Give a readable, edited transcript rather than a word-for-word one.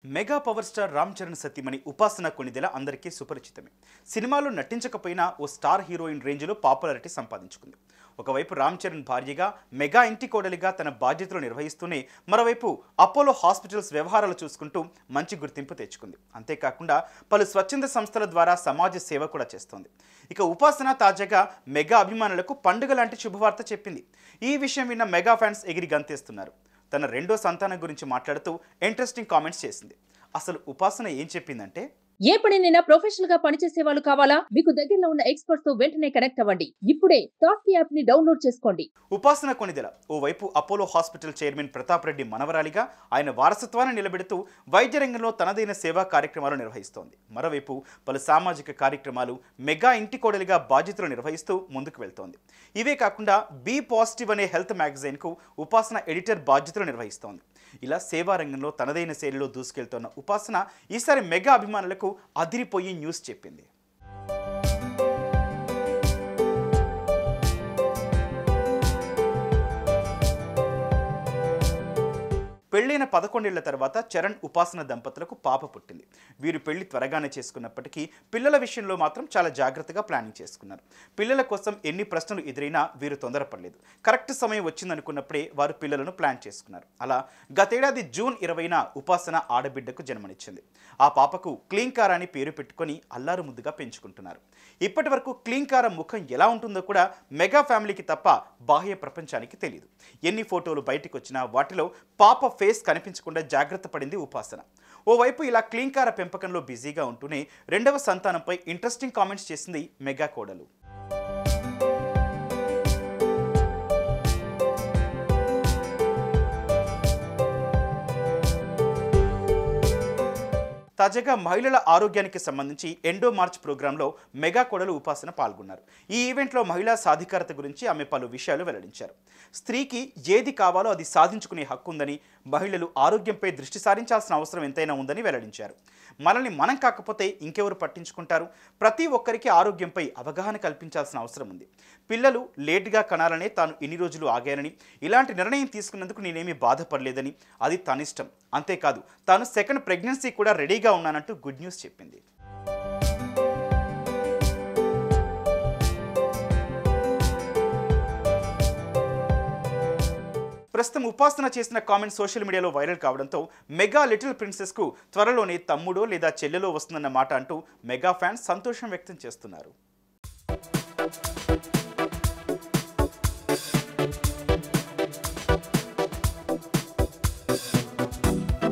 Mega power star Ram Charan సతీమణి ఉపాసన కొణిదెల అందరికీ సుపరిచితమే. సినిమాలో నటించకపోయినా ఓ స్టార్ హీరోయిన్ రేంజ్లో పాపులారిటీ సంపాదించుకుంది. ఒకవైపు రామ్ చరణ్ భార్యగా, మెగా ఇంటి కోడలిగా తన బాధ్యతలు నిర్వహిస్తూనే మరోవైపు అపోలో హాస్పిటల్స్ వ్యవహారాలు చూసుకుంటూ మంచి గుర్తింపు తెచ్చుకుంది. అంతేకాకుండా పలు స్వచ్ఛంద సంస్థల ద్వారా సమాజ సేవ కూడా చేస్తోంది. ఇక ఉపాసన తాజాగా మెగా అభిమానులకు పండుగ లాంటి శుభవార్త చెప్పింది. ఈ విషయం విన్న మెగా ఫ్యాన్స్ ఎగిరి గంతేస్తున్నారు. తన రెండో సంతానం గురించి మాట్లాడుతూ ఇంట్రెస్టింగ్ కామెంట్స్ చేసింది. అసలు ఉపాసన ఏం చెప్పిందంటే, ఏ పనినైనా ప్రొఫెషనల్ గా పనిచేసే వాళ్ళు కావాలా? మీకు దగ్గరలో ఉన్న ఎక్స్పర్ట్స్ తో వెంటనే కనెక్ట్ అవ్వండి. ఇప్పుడే టాస్క్ యాప్ ని డౌన్లోడ్ చేసుకోండి. ఉపాసన కొణిదెల ఓవైపు Apollo hospital chairman Pratap Reddy మనవరాలిగా ఆయన వారసత్వాన్ని నిలబెడుతూ వైద్య రంగంలో తనదైన సేవా కార్యక్రమాలు నిర్వహిస్తోంది. మరోవైపు పలు సామాజిక కార్యక్రమాలు, మెగా ఇంటి కోడలిగా బాధ్యతలు నిర్వహిస్తూ ముందుకు వెళ్తోంది. ఇవే కాకుండా బీ పాజిటివ్ అనే హెల్త్ మ్యాగజైన్ కు ఉపాసన ఎడిటర్ బాధ్యతలు నిర్వహిస్తోంది. ఇలా సేవా రంగంలో తనదైన శైలిలో దూసుకెళ్తున్న ఉపాసన ఈసారి మెగా అభిమానులకు అదిరిపోయి న్యూస్ చెప్పింది. పెళ్లైన 11 ఏళ్ల తర్వాత చరణ్, ఉపాసన దంపతులకు పాప పుట్టింది. వీరు పెళ్లి త్వరగానే చేసుకున్నప్పటికీ పిల్లల విషయంలో మాత్రం చాలా జాగ్రత్తగా ప్లానింగ్ చేసుకున్నారు. పిల్లల కోసం ఎన్ని ప్రశ్నలు ఎదురైనా వీరు తొందరపడలేదు. కరెక్ట్ సమయం వచ్చిందనుకున్నప్పుడే వారు పిల్లలను ప్లాన్ చేసుకున్నారు. అలా గతేడాది జూన్ 20న ఉపాసన ఆడబిడ్డకు జన్మనిచ్చింది. ఆ పాపకు క్లీంకార అని పేరు పెట్టుకొని అల్లారు ముద్దుగా పెంచుకుంటున్నారు. ఇప్పటి వరకు క్లీంకార ముఖం ఎలా ఉంటుందో కూడా మెగా ఫ్యామిలీకి తప్ప బాహ్య ప్రపంచానికి తెలియదు. ఎన్ని ఫోటోలు బయటకు వచ్చినా వాటిలో పాప ఫేస్ కనిపించకుండా జాగ్రత్త పడింది ఉపాసన. ఓవైపు ఇలా క్లీంకార పెంపకంలో బిజీగా ఉంటూనే రెండవ సంతానంపై ఇంట్రెస్టింగ్ కామెంట్స్ చేసింది మెగా కోడలు. తాజాగా మహిళల ఆరోగ్యానికి సంబంధించి ఎండో మార్చ్ ప్రోగ్రాంలో మెగా కోడలు ఉపాసన పాల్గొన్నారు. ఈ ఈవెంట్లో మహిళా సాధికారత గురించి ఆమె పలు విషయాలు వెల్లడించారు. స్త్రీకి ఏది కావాలో అది సాధించుకునే హక్కు ఉందని, మహిళలు ఆరోగ్యంపై దృష్టి సారించాల్సిన అవసరం ఎంతైనా ఉందని వెల్లడించారు. మనల్ని మనం కాకపోతే ఇంకెవరు పట్టించుకుంటారు? ప్రతి ఒక్కరికి ఆరోగ్యంపై అవగాహన కల్పించాల్సిన అవసరం ఉంది. పిల్లలు లేట్గా కనాలనే తాను ఇన్ని రోజులు ఆగానని, ఇలాంటి నిర్ణయం తీసుకున్నందుకు నేనేమీ బాధపడలేదని, అది తనిష్టం. అంతేకాదు తాను సెకండ్ ప్రెగ్నెన్సీ కూడా రెడీగా ఉన్నానంటూ గుడ్ న్యూస్ చెప్పింది. ప్రస్తుతం ఉపాసన చేసిన కామెంట్ సోషల్ మీడియాలో వైరల్ కావడంతో మెగా లిటిల్ ప్రిన్సెస్కు త్వరలోనే తమ్ముడో లేదా చెల్లెలో వస్తుందన్న మాట అంటూ మెగా ఫ్యాన్స్ సంతోషం వ్యక్తం చేస్తున్నారు.